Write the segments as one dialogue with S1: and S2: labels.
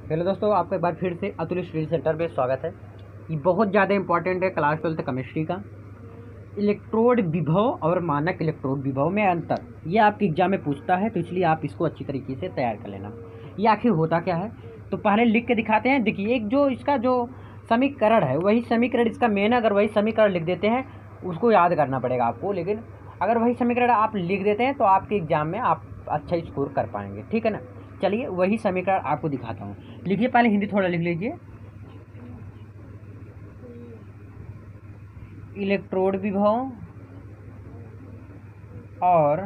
S1: Hello दोस्तों, आपका एक बार फिर से अतुल स्टडी सेंटर में स्वागत है। ये बहुत ज़्यादा इंपॉर्टेंट है क्लास 12th केमिस्ट्री का। इलेक्ट्रोड विभव और मानक इलेक्ट्रोड विभव में अंतर, ये आपके एग्जाम में पूछता है, तो इसलिए आप इसको अच्छी तरीके से तैयार कर लेना। ये आखिर होता क्या है तो पहले लिख के दिखाते हैं। देखिए, एक जो इसका जो समीकरण है वही समीकरण इसका मेन, अगर वही समीकरण लिख देते हैं उसको याद करना पड़ेगा आपको, लेकिन अगर वही समीकरण आप लिख देते हैं तो आपके एग्जाम में आप अच्छा स्कोर कर पाएंगे, ठीक है ना। चलिए वही समीकरण आपको दिखाता हूँ। लिखिए, पहले हिंदी थोड़ा लिख लीजिए। इलेक्ट्रोड विभव और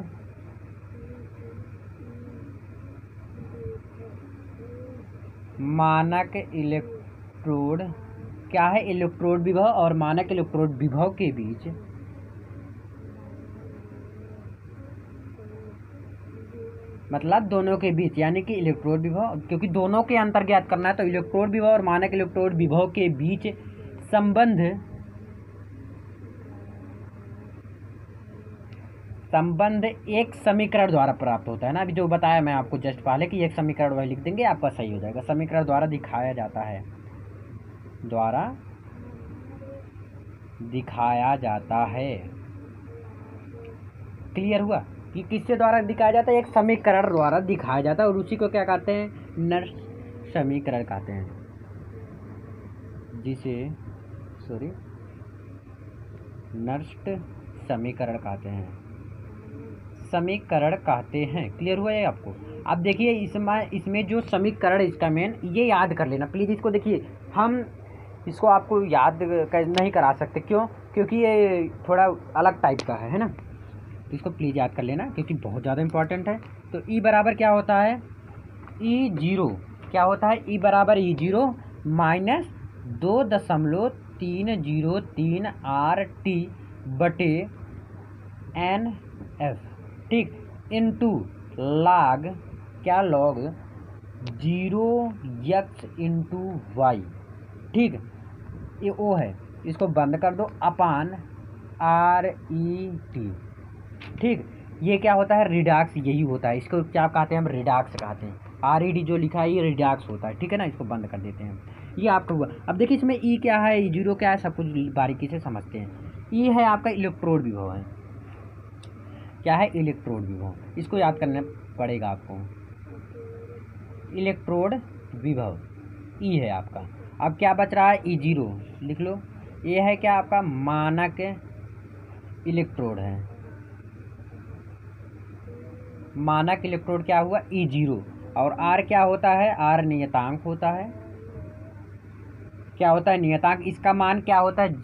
S1: मानक इलेक्ट्रोड, क्या है, इलेक्ट्रोड विभव और मानक इलेक्ट्रोड विभव के बीच मतलब दोनों के बीच, यानी कि इलेक्ट्रोड विभव, क्योंकि दोनों के अंतर ज्ञात करना है तो इलेक्ट्रोड विभव और मानक इलेक्ट्रोड विभव के बीच संबंध एक समीकरण द्वारा प्राप्त होता है ना। अभी जो बताया मैं आपको जस्ट पहले कि एक समीकरण वही लिख देंगे, आपका सही हो जाएगा। समीकरण द्वारा दिखाया जाता है, क्लियर हुआ कि किससे द्वारा दिखाया जाता है, एक समीकरण द्वारा दिखाया जाता है, और उसी को क्या कहते हैं, नर्स समीकरण कहते हैं, जिसे नर्स्ट समीकरण कहते हैं। क्लियर हुआ है आपको। अब देखिए, इसमें जो समीकरण इसका मेन, ये याद कर लेना प्लीज़। इसको देखिए, हम इसको आपको याद नहीं करा सकते, क्यों, क्योंकि ये थोड़ा अलग टाइप का है ना। तो इसको प्लीज़ याद कर लेना क्योंकि बहुत ज़्यादा इंपॉर्टेंट है। तो ई बराबर क्या होता है, E0 क्या होता है, ई बराबर E0 माइनस 2.303 RT बटे NF, ठीक, into log 0x into Y, ठीक, ये ओ है, इसको बंद कर दो, अपान RET, ठीक। ये क्या होता है, रिडक्स, यही होता है, इसको क्या कहते हैं, हम रिडक्स कहते हैं। RED जो लिखा है ये रिडक्स होता है, ठीक है ना। इसको बंद कर देते हैं, ये आपका हुआ। अब देखिए, इसमें E क्या है, E0 क्या है, सब कुछ बारीकी से समझते हैं। E है आपका इलेक्ट्रोड विभव है, क्या है, इलेक्ट्रोड विभव, इसको याद करना पड़ेगा आपको। इलेक्ट्रोड विभव E है आपका। अब क्या बच रहा है, E0 लिख लो। ये है क्या आपका मानक इलेक्ट्रोड है, मानक इलेक्ट्रोड क्या हुआ, E0, और R क्या होता है, R नियतांक होता है। क्या होता है, नियतांक, इसका मान क्या होता है,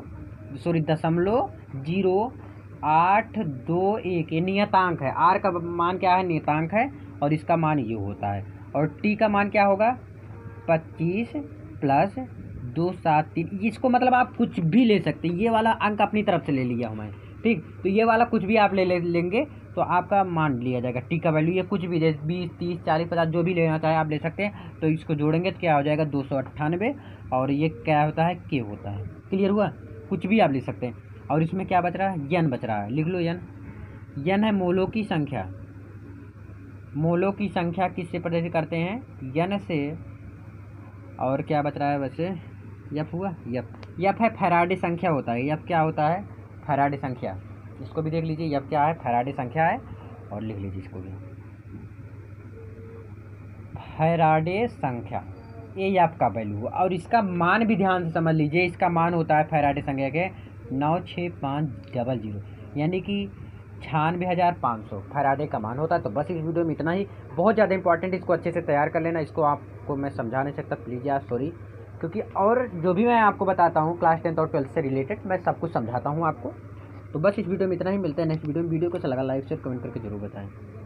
S1: 0.0821, ये नियतांक है। R का मान क्या है, नियतांक है, और इसका मान ये होता है। और T का मान क्या होगा, 25 प्लस 273, इसको मतलब आप कुछ भी ले सकते हैं, ये वाला अंक अपनी तरफ से ले लिया हूँ मैं, ठीक। तो ये वाला कुछ भी आप लेंगे तो आपका मान लिया जाएगा। टी का वैल्यू ये कुछ भी, 20, 30, 40, 50 जो भी लेना चाहे आप ले सकते हैं। तो इसको जोड़ेंगे तो क्या हो जाएगा, 298, और ये क्या होता है, के होता है। क्लियर हुआ, कुछ भी आप ले सकते हैं। और इसमें क्या बच रहा है, यन बच रहा है, लिख लो यन। यन है मोलों की संख्या, मोलों की संख्या किससे प्रदर्शित करते हैं, यन से। और क्या बच रहा है वैसे, यफ हुआ, यफ है फैराडे संख्या होता है। यफ क्या होता है, फैराडे संख्या, इसको भी देख लीजिए, यफ क्या है, फैराडे संख्या है, और लिख लीजिए इसको भी, फैराडे संख्या, ये यफ का वैल्यू हुआ। और इसका मान भी ध्यान से समझ लीजिए, इसका मान होता है फैराडे संख्या के 96500, यानी कि 96,500 फैराडे का मान होता है। तो बस इस वीडियो में इतना ही, बहुत ज़्यादा इंपॉर्टेंट, इसको अच्छे से तैयार कर लेना। इसको आपको मैं समझा नहीं सकता, प्लीज़ यार, सॉरी, क्योंकि और जो भी मैं आपको बताता हूँ क्लास 10th और 12th से रिलेटेड, मैं सब कुछ समझाता हूँ आपको। तो बस इस वीडियो में इतना ही, मिलता है नेक्स्ट वीडियो में। वीडियो को अच्छा लगा लाइक शेयर कमेंट करके जरूर बताएं।